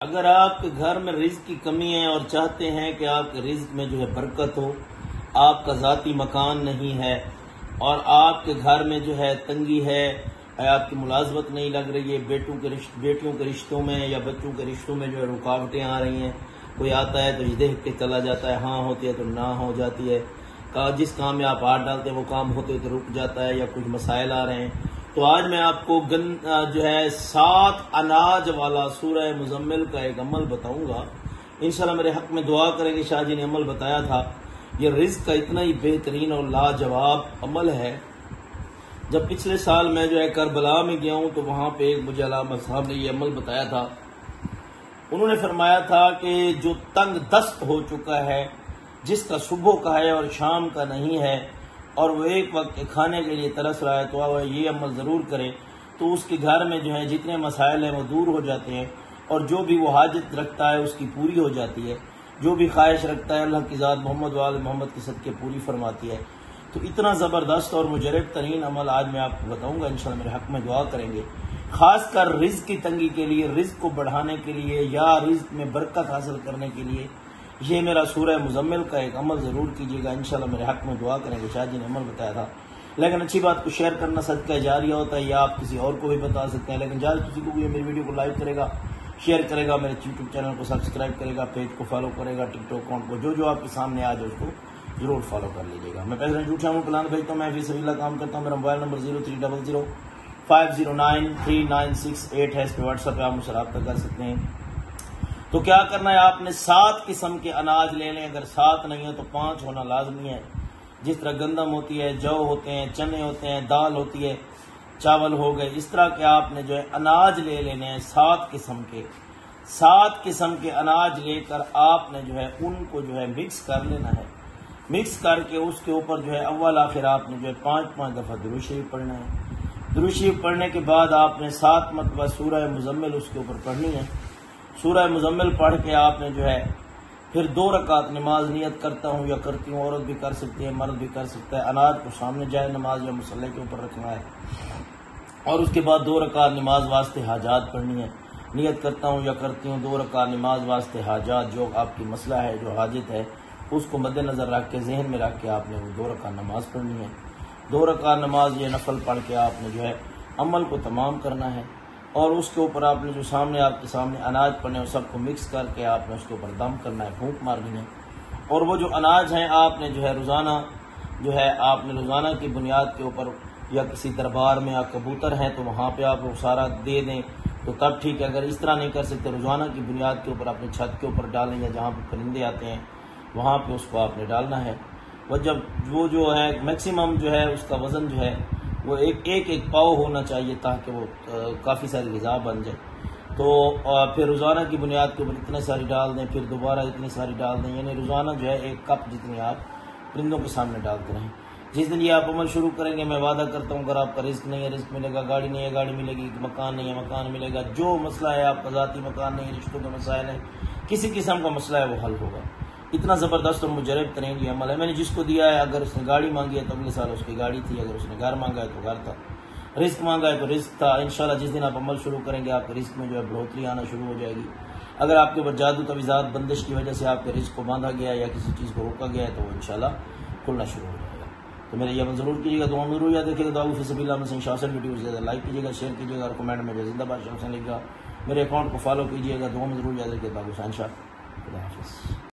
अगर आपके घर में रिज्क की कमी है और चाहते हैं कि आपके रिज्क में जो है बरकत हो, आपका ज़ाती मकान नहीं है और आपके घर में जो है तंगी है, आपकी मुलाजमत नहीं लग रही है, बेटियों के रिश्तों में या बच्चों के रिश्तों में जो है रुकावटें आ रही हैं, कोई आता है तो ये देख के चला जाता है, हाँ होती है तो ना हो जाती है, जिस काम में आप हाथ डालते हैं वो काम होते तो रुक जाता है या कुछ मसाइल आ रहे हैं। तो आज मैं आपको जो है 7 अनाज वाला सूरह मुजम्मिल का एक अमल बताऊंगा। इंशाल्लाह मेरे हक में दुआ करेंगे। शाह जी ने अमल बताया था, ये रिज्क का इतना ही बेहतरीन और लाजवाब अमल है। जब पिछले साल मैं जो है करबला में गया हूं तो वहां पे एक मुझे अल्लामा साहब ने ये अमल बताया था। उन्होंने फरमाया था कि जो तंग दस्त हो चुका है, जिसका सुबह का है और शाम का नहीं है और वो एक वक्त खाने के लिए तरस रहा है, तो वह ये अमल ज़रूर करे तो उसके घर में जो है जितने मसाइल हैं वो दूर हो जाते हैं और जो भी वो हाजत रखता है उसकी पूरी हो जाती है, जो भी ख्वाहिश रखता है अल्लाह की ज़ात मोहम्मद वाल मोहम्मद के सदके पूरी फरमाती है। तो इतना ज़बरदस्त और मुजरब तरीन अमल आज मैं आपको बताऊँगा। इंशाल्लाह मेरे हक़ में दुआ करेंगे। ख़ासकर रिज़्क़ की तंगी के लिए, रिज़्क़ को बढ़ाने के लिए या रिज़्क़ में बरकत हासिल करने के लिए ये मेरा सूरह मुजम्मिल का एक अमल ज़रूर कीजिएगा। इंशाल्लाह मेरे हक़ में दुआ करेंगे। शाह जी ने अमल बताया था। लेकिन अच्छी बात को शेयर करना सदका जारिया होता है, या आप किसी और को भी बता सकते हैं। लेकिन ज़्यादा किसी को भी मेरी वीडियो को लाइक करेगा, शेयर करेगा, मेरे यूट्यूब चैनल को सब्सक्राइब करेगा, पेज को फॉलो करेगा, टिकटॉक अकाउंट को जो आपके सामने आ जाए उसको जरूर फॉलो कर लीजिएगा। मैं पैसे झूठा हूँ, प्लान भेजता हूँ, मैं फी सबीला काम करता हूँ। मेरा मोबाइल नंबर 0300509396 है। इस पर व्हाट्सएप पर आप मुझसे रब्ता कर सकते हैं। तो क्या करना है, आपने 7 किस्म के अनाज ले लें। अगर 7 नहीं है तो 5 होना लाजमी है। जिस तरह गंदम होती है, जौ होते हैं, चने होते हैं, दाल होती है, चावल हो गए, इस तरह के आपने जो है अनाज ले लेने हैं 7 किस्म के। 7 किस्म के अनाज लेकर आपने जो है उनको जो है मिक्स कर लेना है। मिक्स करके उसके ऊपर जो है अव्वल आखिर आपने जो है 5-5 दफ़ा दुरूद शरीफ पढ़ना है। दुरूद शरीफ पढ़ने के बाद आपने 7 मरतबा सूरह मुजम्मिल उसके ऊपर पढ़नी है। सूरह मुजम्मिल पढ़ के आपने जो है फिर 2 रकात नमाज नियत करता हूँ या करती हूँ, औरत भी कर सकती है, मर्द भी कर सकता है। अनाज को सामने जाए नमाज या मुसल्ले के ऊपर रखना है और उसके बाद 2 रकात नमाज वास्ते हाजात पढ़नी है। नियत करता हूँ या करती हूँ 2 रकात नमाज वास्ते हाजात, जो आपकी मसला है, जो हाजत है, उसको मद्देनजर रख के, जहन में रख के आपने वो 2 रकात नमाज पढ़नी है। 2 रकात नमाज ये नफल पढ़ के आपने जो है अमल को तमाम करना है और उसके ऊपर आपने जो सामने आपके सामने अनाज पड़े हैं सबको मिक्स करके आपने उसके ऊपर दम करना है, फूंक मारनी है। और वो जो अनाज हैं आपने जो है रोज़ाना जो है आपने रोज़ाना की बुनियाद के ऊपर या किसी दरबार में या कबूतर हैं तो वहाँ पे आप वो सारा दे दें तो तब ठीक है। अगर इस तरह नहीं कर सकते, रोज़ाना की बुनियाद के ऊपर अपने छत के ऊपर डालें या जहाँ पर परिंदे आते हैं वहाँ पर उसको आपने डालना है। वह जब वो जो है मैक्सिमम जो है उसका वज़न जो है वो एक पाव होना चाहिए ताकि वो काफ़ी सारी ग़िज़ा बन जाए। तो फिर रोज़ाना की बुनियाद के ऊपर इतने सारी डाल दें, फिर दोबारा इतनी सारी डाल दें, यानी रोज़ाना जो है 1 कप जितनी आप परिंदों के सामने डालते रहें। जिस दिन ये आप अमल शुरू करेंगे, मैं वादा करता हूँ अगर आपका रिस्क नहीं है रिस्क मिलेगा, गाड़ी नहीं है गाड़ी मिलेगी, मकान नहीं है मकान मिलेगा, जो मसला है आपका ज़ाती मकान नहीं है, रिश्तों के मसाइल हैं, किसी किस्म का मसला है वो हल होगा। इतना ज़बरदस्त और मुजरब तरीन ये अमल है। मैंने जिसको दिया है, अगर उसने गाड़ी मांगी है तो अगले साल उसकी गाड़ी थी, अगर उसने घर मांगा है तो घर था, रिस्क मांगा है तो रिस्क था। इंशाल्लाह जिस दिन आप अमल शुरू करेंगे आपके रिस्क में जो है बढ़ोतरी आना शुरू हो जाएगी। अगर आपके ऊपर जादू तवीज़ात बंदिश की वजह से आपके रिस्क को बांधा गया है या किसी चीज़ को रोका गया है तो वो इंशाल्लाह खुलना शुरू हो जाएगा। तो मेरे ये अमल ज़रूर कीजिएगा, दुआ में ज़रूर याद रखिएगा। दुआ फी सबीलिल्लाह में शासन वीडियो ज़्यादा लाइक कीजिएगा, शेयर कीजिएगा और कमेंट में जिंदाबाद शासन लिखिएगा। मेरे अकाउंट को फॉलो कीजिएगा, दुआ में ज़रूर याद रखिएगा। खुदा हाफिज़।